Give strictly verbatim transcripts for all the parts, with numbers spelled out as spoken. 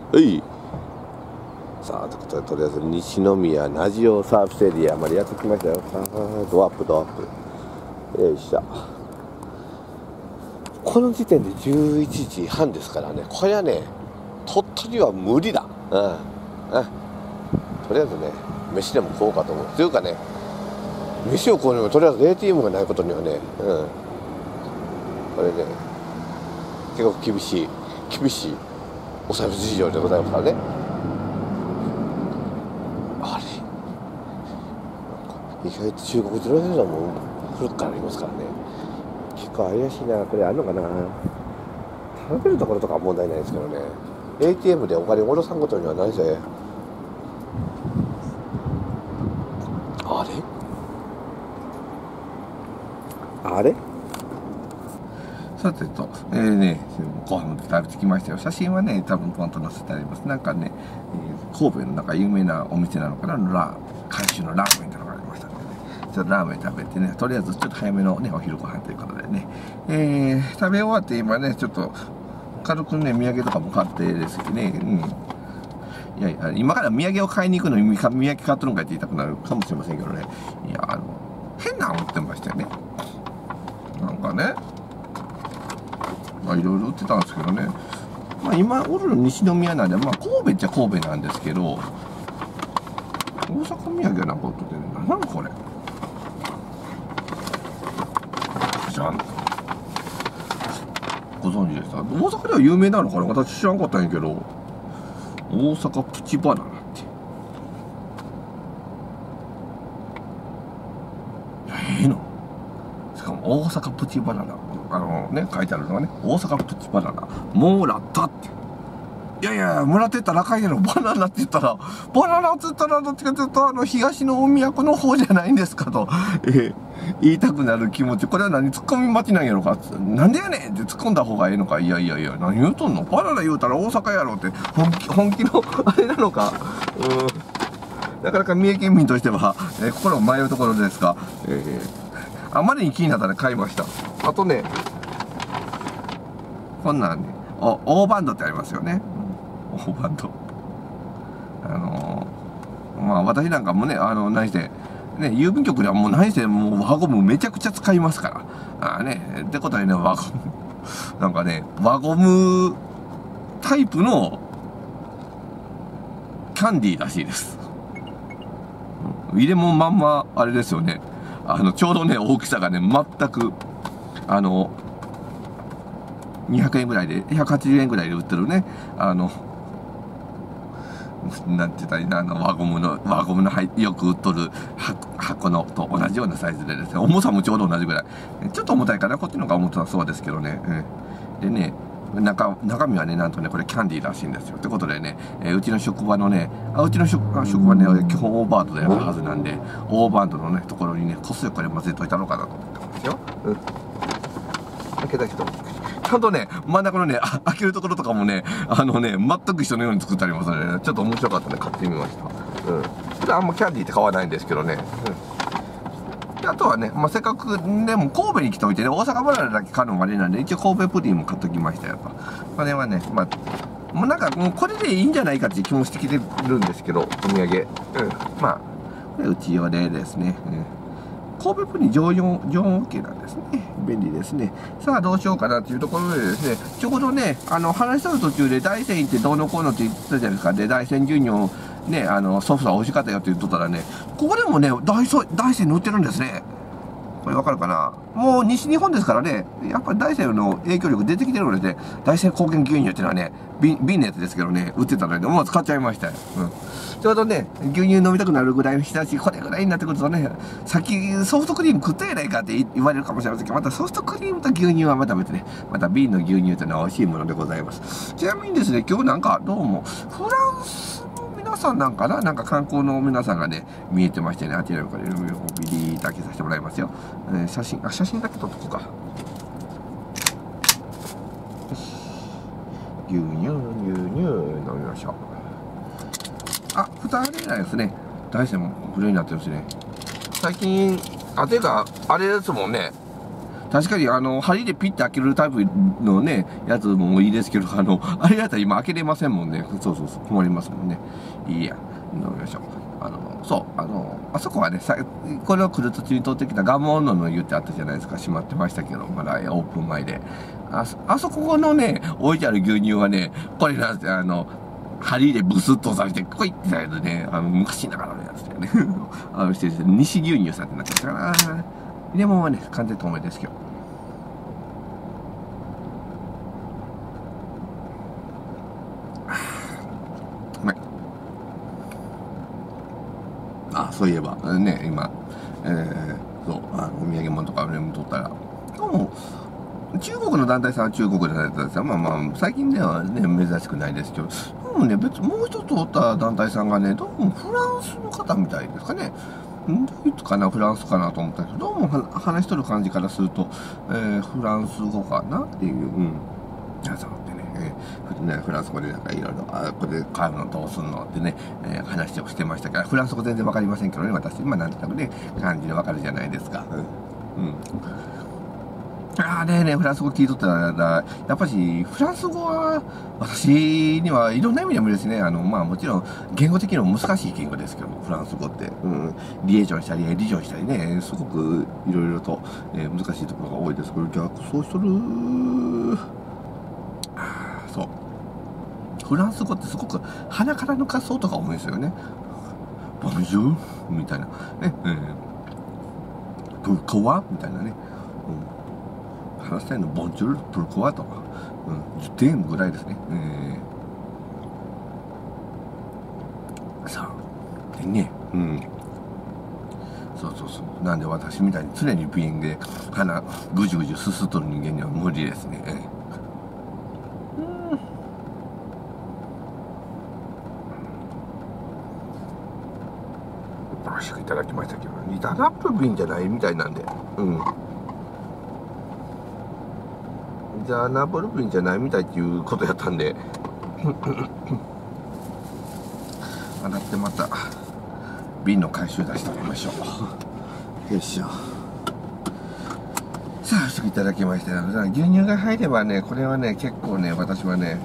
はい。さあ、ということで、とりあえず西宮ラジオサービスエリアまでやってきましたよ。さあ、ドアップ、ドアップ。よいしょ。この時点でじゅういちじはんですからね、これはね、鳥取は無理だ。うん。うん。とりあえずね、飯でも食おうかと思う。というかね、飯を食うにもとりあえず エーティーエム がないことにはね、うん。これね、結構厳しい、厳しいお財布事情でございますからね。あれ、意外と中国人の人も古くからありますからね。結構怪しいな。これあるのかな。食べるところとかは問題ないですけどね。エーティーエム でお金下ろさんことにはないぜ。あれあれさてと、えーね、ご飯も食べてきましたよ。写真はね、多分ポンと載せてあります。なんかね、えー、神戸のなんか有名なお店なのかな、ラー、監修のラーメンってのがありましたのでね、ちょっとラーメン食べてね、とりあえずちょっと早めのね、お昼ご飯ということでね、えー、食べ終わって今ね、ちょっと軽くね、土産とかも買ってですね、うん。いやいや、今から土産を買いに行くのに土産買っとるんかって言いたくなるかもしれませんけどね、いや、あの、変なの売ってましたよね。なんかね、まあいろいろ売ってたんですけどね。まあ今おるの西宮なんで、まあ神戸っちゃ神戸なんですけど、大阪土産はなんか売っててね、なんなんこれ。じゃん。ご存知でした？大阪では有名なのかな？私知らんかったんやけど、大阪プチバナナって。ええの？しかも大阪プチバナナ。あのね、書いてあるのがね、大阪プチバナナ、もらったって。いやいや、もらってったらあかんやろ、バナナって言ったら、バナナって言ったら、どっちかというと、あの、東の大都の方じゃないんですかと、えー、言いたくなる気持ち、これは何、ツッコミ待ちなんやろか、なんでやねんって突っ込んだ方がいいのか、いやいやいや、何言うとんの、バナナ言うたら大阪やろって、本気、本気の、あれなのか、うん、なかなか三重県民としては、えー、心を迷うところですが、えーあまりに気になったら買いました。あとね、こんなんね、お大バンドってありますよね。大バンド。あのー、まあ私なんかもね、あの、何して、ね、郵便局ではもう何して、もう輪ゴムめちゃくちゃ使いますから。あね、ってことでね、輪ゴム。なんかね、輪ゴムタイプのキャンディーらしいです。入れもまんま、あれですよね。あの、ちょうどね、大きさがね、全く、あの、にひゃくえんぐらいで、ひゃくはちじゅうえんぐらいで売ってるね、あの、なんて言ったらいいな、あの、輪ゴムの、輪ゴムのよく売っとる箱のと同じようなサイズでですね、重さもちょうど同じぐらい。ちょっと重たいかな、こっちの方が重たそうですけどね。うん、でね、中、中身はね、なんとね、これキャンディーらしいんですよ。ってことでね、えー、うちの職場のね、あうちの職職場ね、基本オーバードでやるはずなんで、オーバードのね、ところにね、こっそりこれ混ぜといたのかなと思ってますよ。うん。開けた人も。ちゃんとね、真ん中のね、開けるところとかもね、あのね、全く一緒のように作ってありますので、ね、ちょっと面白かったんで買ってみました。うん。それあんまキャンディーって買わないんですけどね。うん。であとはね、まあ、せっかくでも神戸に来ておいてね、大阪バナナだけ買うのもあれなんで、一応神戸プリンも買っときましたよと。これはね、まあ、もうなんか、もうこれでいいんじゃないかっていう気もしてきてるんですけど、お土産。うん。まあ、これうち用でですね。うん。神戸プリン常温、常温 OK なんですね。便利ですね。さあどうしようかなっていうところでですね、ちょうどね、あの、話しとる途中で大山行ってどうのこうのって言ってたじゃないですか。で、大山牛乳をね、あの、ソフトは美味しかったよって言っとったらね、ここでもね、大山、大山に売ってるんですね。これわかるかな？もう西日本ですからね、やっぱり大山の影響力出てきてるので、ね、大山高原牛乳っていうのはね、瓶、瓶のやつですけどね、売ってたので、もう使っちゃいましたよ。うん。ちょうどね、牛乳飲みたくなるぐらいの日差し、これぐらいになってくるとね、さっきソフトクリーム食ったやないかって言われるかもしれませんけど、またソフトクリームと牛乳はまた別ね、また瓶の牛乳というのは美味しいものでございます。ちなみにですね、今日なんかどうも、フランスの皆さんなんかな、なんか観光の皆さんがね、見えてましてね、あちらからビリーだけさせてもらいますよ。えー、写真、あ、写真だけ撮っとこうか。牛乳、牛乳、飲みましょう。あ、蓋開けないですね。大山も古いになってるしね。最近、あ、ていうか、あれですもんね。 確かにあの針でピッて開けるタイプのねやつもいいですけど、あのあれやったら今開けれませんもんね。そうそうそう、困りますもんね。いいや、飲みましょう。あのそうあのあそこはね、さこれを来る途中に通ってきたガモンのの湯ってあったじゃないですか。閉まってましたけど、まだオープン前で、あそあそこのね置いてある牛乳はね、これなんてあの針でブスッと押さえてこいってやるね、あの昔ながらのやつだよね。あのして西牛乳さんってなってましたから、レモンはね完全透明ですけど。うまい。あ、そういえばね、今、えー、そうあのお土産物とかメモ取ったら、どうも中国の団体さんは中国でされてたんですよ。まあまあ最近ではね珍しくないですけど、どうもね別もう一つおった団体さんがね、どうもフランスの方みたいですかね。ドイツかなフランスかなと思ったけど、どうも話しとる感じからすると、えー、フランス語かなっていう、うん。皆さんってね、えー、ねフランス語でなんかいろいろ、あ、これ買うのどうすんのってね、えー、話をしてましたから、フランス語全然わかりませんけどね、私、今なんとなくね、感じでわかるじゃないですか。うん。うん、ああねえねえ、フランス語聞いとったら、やっぱりフランス語は私にはいろんな意味でもですね、あの、まあもちろん言語的にも難しい言語ですけども、フランス語って、うん、リエジョンしたり、エリジョンしたりね、すごくいろいろと、えー、難しいところが多いですけど、逆そうしとる、ああ、そう。フランス語ってすごく鼻から抜かそうとか多いんですよね。ボンジュールみたいな。ね、えー、プルコワみたいなね。うん、話したいのボンジュールプルコワとか、うん、じゅってんぐらいですね。えー、さあ、でね、うん。そうそうそう。なんで私みたいに常に鼻炎で鼻ぐじゅぐじゅすすっとる人間には無理ですね。うん。美味しくいただきましたけど、リタナップ瓶じゃないみたいなんで、うん。じゃあナポル瓶じゃないみたいっていうことやったんで洗ってまた瓶の回収出しておきましょう。よいしょ。さあ、美味しくいただきました。牛乳が入ればね、これはね結構ね、私はね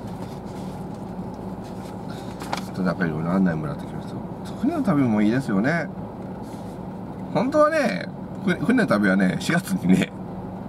ちょっとなんかいろいろ案内もらってきました。船の旅もいいですよね。本当はね、船の旅はねしがつにね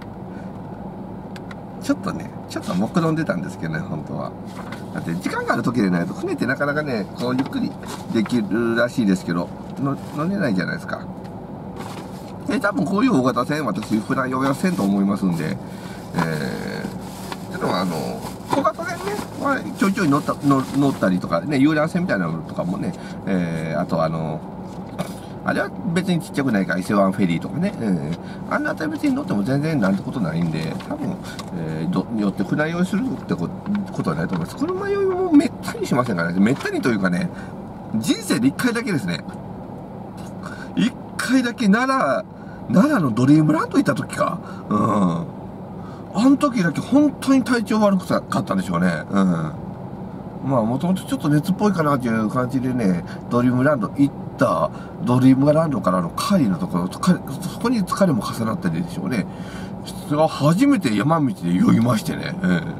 ちょっとね、ちょっと目論んでたんですけどね、本当は。だって時間がある時でないと、船ってなかなかね、こうゆっくりできるらしいですけど、の乗れないじゃないですか。で、多分こういう大型船、私、普段用はせんと思いますんで、えー、でもあの、小型船ね、まあ、ちょいちょい乗った乗乗ったりとか、ね、遊覧船みたいなのとかもね、えー、あとあの、あれは別にちっちゃくないから、伊勢湾フェリーとかね、えー、あんなあたり別に乗っても全然なんてことないんで、多分、えー、どによって船酔いするってことはないと思います。車酔いもめったにしませんからね、めったにというかね、人生でいっかいだけですね。いっかいだけ奈良、奈良のドリームランド行った時か。うん。あの時だけ本当に体調悪かったんでしょうね。うん。まあ、もともとちょっと熱っぽいかなっていう感じでね、ドリームランド行って、ドリームランドからの帰りのところ、そこに疲れも重なってるでしょうね。初めて山道で酔いましてね。うん。うん。そう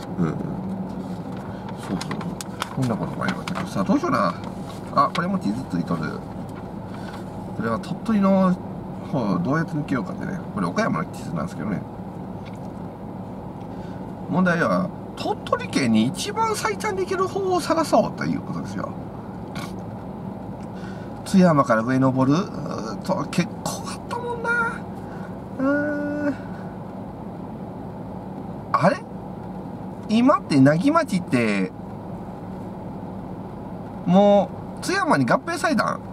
そう。こんなこともありましたけど、さあ、どうしような。あ、これも地図ついとる。これは鳥取の方、どうやって抜けようかってね。これ岡山の地図なんですけどね。問題は、鳥取県に一番最短で行ける方を探そうということですよ。津山から上登ると結構あったもんな。うーん。あれ今って奈義町ってもう津山に合併されたん？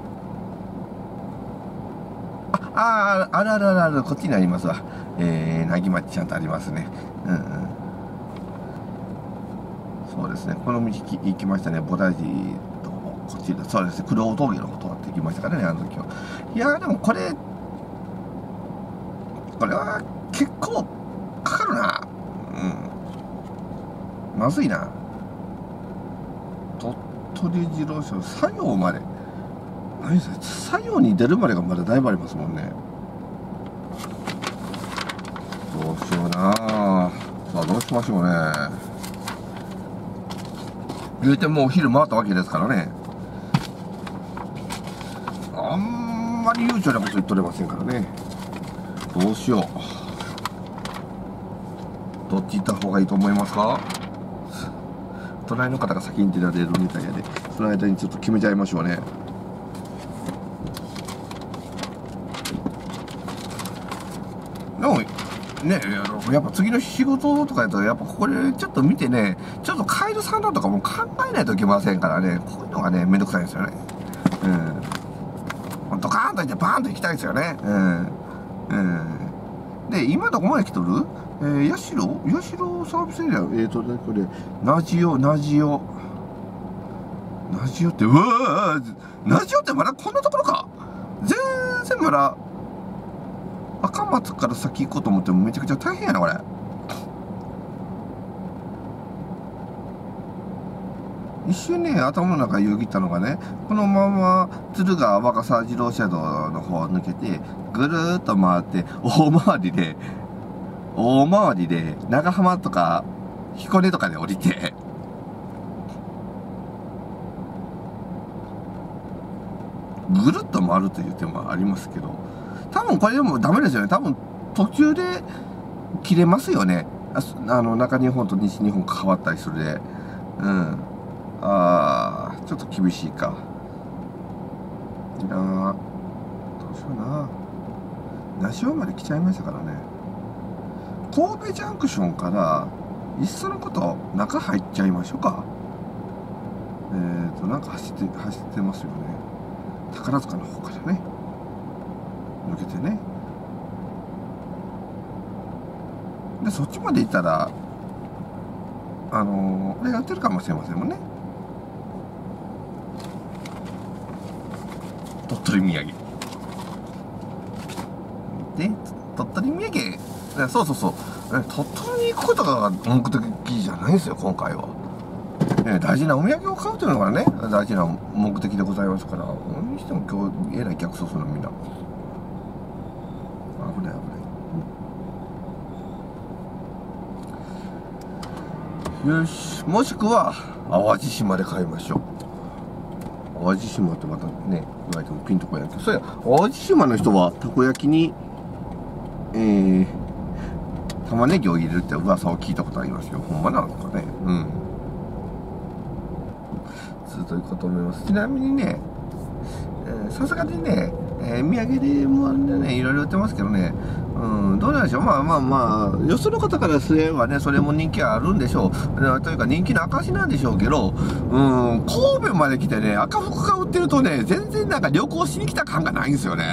ああ、あるあるあるある、こっちにありますわ。えー、奈義町ちゃんとありますね。うんうん。そうですね、この道行きましたね、菩提寺とこっちで、そうですね、黒尾峠の方って行きましたからね、あの時は。いやー、でもこれ、これは結構かかるな。うん。まずいな。鳥取自動車、作業まで。何それ、作業に出るまでがまだだいぶありますもんね。 どうしような。さあどうしましょうね。言うてもうお昼回ったわけですからね。あんまり悠長なこと言っとれませんからね。どうしよう。どっち行った方がいいと思いますか？隣の方が先に出られるみたいやで、その間にちょっと決めちゃいましょうね。でもね、やっぱ次の仕事とかやとやっぱここでちょっと見てね、ちょっとカエル産卵とかも考えないといけませんからね。こういうのがねめんどくさいんですよね。うん、ドカーンといってバーンと行きたいですよね。うん、うん、で今どこまで来とる？えー、八代八代サービスエリア、えーとねこれナジオナジオナジオって、うわー、ナジオってまだこんなところか。全然まだ赤松から先行こうと思ってもめちゃくちゃ大変やなこれ。一瞬ね頭の中よぎったのがね、このまま敦賀若狭自動車道の方を抜けてぐるーっと回って大回りで大回りで長浜とか彦根とかで降りてぐるっと回るという手もありますけど、多分これでもダメですよね。多分途中で切れますよね。ああの中日本と西日本変わったりするで、うん、あーちょっと厳しいかいいな。どうしような。ナシオまで来ちゃいましたからね。神戸ジャンクションからいっそのこと中入っちゃいましょうか。えーとなんか走って走ってますよね。宝塚の方からね抜けてね。でそっちまで行ったらあのー、あれやってるかもしれませんもんね。鳥取土産で鳥取土産、そうそうそう、鳥取に行くことが目的じゃないんですよ今回は。ね、大事なお土産を買うというのがね大事な目的でございますから、にしても今日えらい逆走するのみんな。危ない危ない。よし、もしくは淡路島で買いましょう。淡路島ってまたね言われてもピンとこないけど、そうや淡路島の人はたこ焼きにえー、玉ねぎを入れるって噂を聞いたことありますよ。ほんまなんですかね。うん。ずっといこうと思います。ちなみにね、さすがにね、えー、土産でもね、いろいろ売ってますけどね、うん、どうなんでしょう。まあまあまあ、よその方からすればね、それも人気はあるんでしょう。というか人気の証なんでしょうけど、うん、神戸まで来てね、赤福が売ってるとね、全然なんか旅行しに来た感がないんですよね。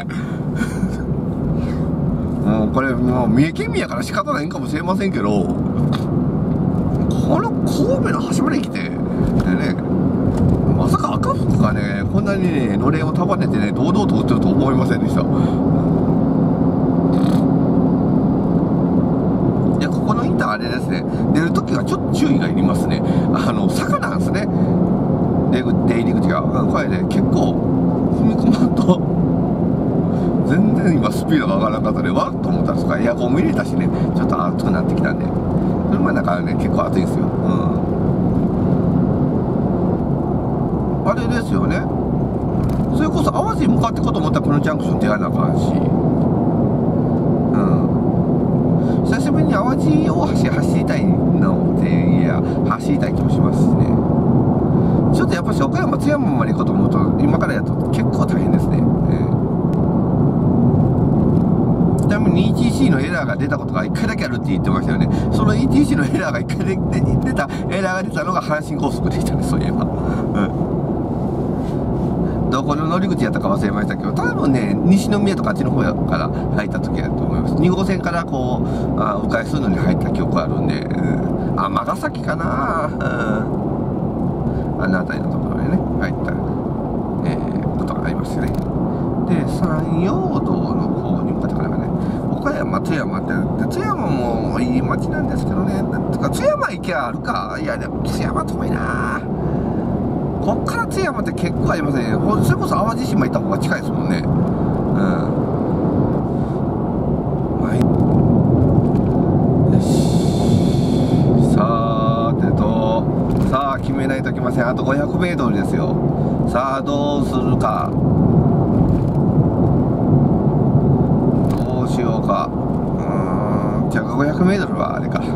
もうこれもう三重県民やから仕方ないんかもしれませんけど、この神戸の端まで来てでね、まさか赤福がねこんなにねのれんを束ねてね堂々と売ってると思いませんでした。いやここのインターあれですね、出るときはちょっと注意がいりますね。あの坂なんですね、出入り口が。これね結構踏み込まんと全然今スピードが上がらなかったで、わっと思ったんですがエアコンも入れたしね、ちょっと暑くなってきたんで、車の中ね結構暑いんですよ。うん、あれですよね、それこそ淡路に向かってこうと思ったらこのジャンクション出会わなあかんし、うん、久しぶりに淡路大橋走りたいのっていや走りたい気もしますしね。ちょっとやっぱし岡山津山まで行こうと思うと今からやと結構大変ですね。ちなみに イーティーシー のエラーが出たことがいっかいだけあるって言ってましたよね。その イーティーシー のエラーがいっかいで出たエラーが出たのが阪神高速でしたね、そういえば。うん、どこの乗り口やったか忘れましたけど、多分ね西宮とかあっちの方から入った時だと思います。に号線からこうあ迂回するのに入った記憶あるんで、うん、尼崎かな、うん、あの辺りのところでね入った、えー、ことがありましてね。で山陽道の方に向かってからね、岡山津山ってで津山もいい町なんですけどね、とか津山行きゃあるか、いやでも津山遠いな。こっから津山って結構ありますね。それこそ淡路島行った方が近いですもんね。うん、はい、 めないといけません。あとごひゃくメートルですよ。さあどうするか、どうしようか。うーん、じゃあごひゃくメートルはあれか、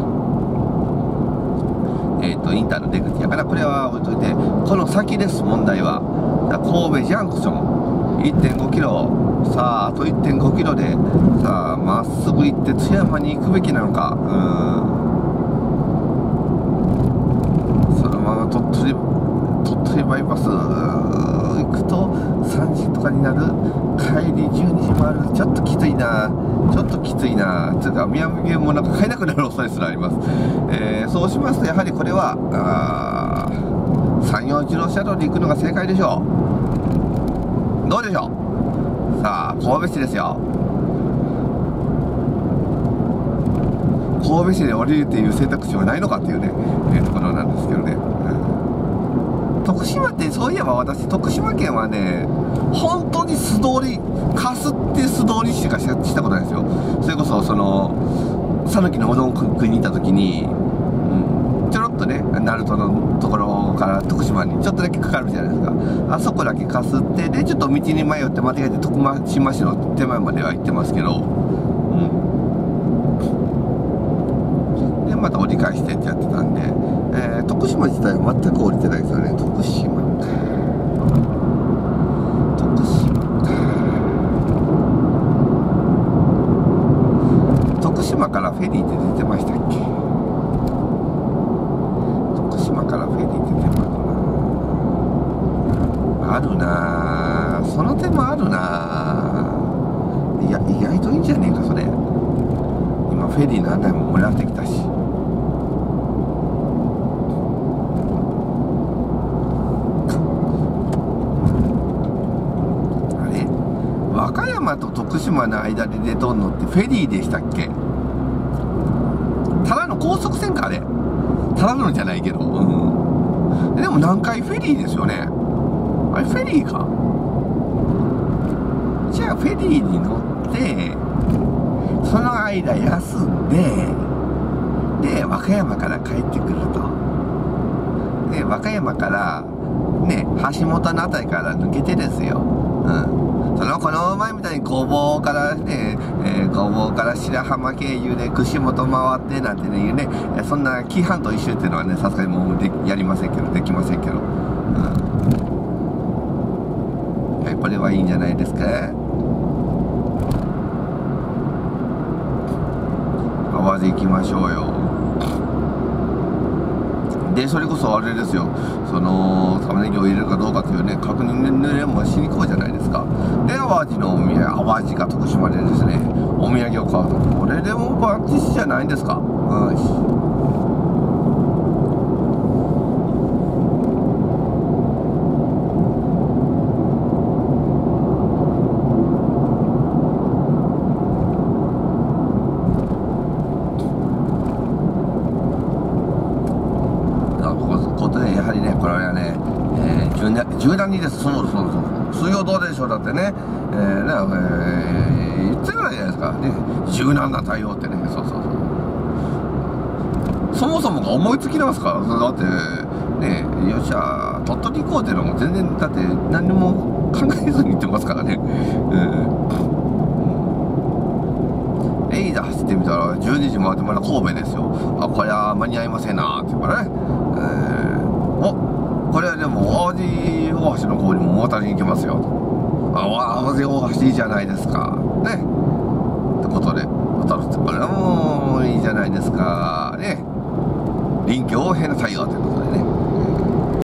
えっとインターの出口やから、これは置いといて、この先です。問題は神戸ジャンクション いってんごキロ、さああと いってんごキロで、さあまっすぐ行って津山に行くべきなのか、うーん、そのまま鳥取鳥取バイパス行くとさんじとかになる、帰りじゅうにじもある。ちょっときついな、ちょっときついな。つうか宮城もなんか買えなくなる恐れすらあります。えー、そうしますとやはりこれは山陽自動車道で行くのが正解でしょう。どうでしょう。さあ神戸市ですよ。神戸市で降りるっていう選択肢はないのかっていうね、えー、ところなんですけどね、うん、徳島ってそういえば私徳島県はね本当に素通りかすって素通りしかしたことないですよ。それこそその讃岐のうどん食いに行った時に、うん、ちょろっとね鳴門のところから徳島にちょっとだけかかるじゃないですか。あそこだけかすってでちょっと道に迷って間違えて徳島市の手前までは行ってますけど、うん、でまた折り返してってやってたんで、えー、徳島自体は全く降りてないですよね。徳島か徳島か徳島からフェリーって出てましたっけ。徳島からフェリーって出てますな、あるなあ、その手もあるなあ。いや意外といいんじゃねえかそれ。今フェリーの案内ももらってきたし、あれ和歌山と徳島の間で出とんのってフェリーでしたっけ。ただの高速船かあれ。ただのじゃないけど、うん、でも南海フェリーですよね。あれフェリーか。じゃあフェリーに乗ってその間休んで、で和歌山から帰ってくると。で和歌山からね橋本の辺りから抜けてですよ、うん、そのこの前みたいにごぼうからね、えー、ごぼうから白浜経由で串本回ってなんてねね、そんな紀伊半島一周っていうのはねさすがにもうでやりませんけど、できませんけど、うん、はい、これはいいんじゃないですか。淡路行きましょうよ。でそれこそあれですよ、その玉ねぎを入れるかどうかというね確認ねもしにくいじゃないですか。で淡路のお土産、淡路が徳島でですねお土産を買うと、これでもバッチシじゃないんですか。うん、縦断にです。そうそうそう。水曜どうでしょうだってね、えー、ね、えー、言ってるじゃないですか。ね、柔軟な対応ってね、そうそうそう。そもそもが思いつきなんですから、だってね、よっしゃ鳥取行こうっていうのも全然だって何も考えずに言ってますからね。えー、えいだ走ってみたらじゅうにじ回ってまだ神戸ですよ。あ、これは間に合いませんなーって言うからね。えー、お。これはでも淡路大橋の方にも渡りに行きますよ。あ、淡路大橋いいじゃないですかね。ってことで渡るってこれはもういいじゃないですかね。臨機応変な対応ということでね。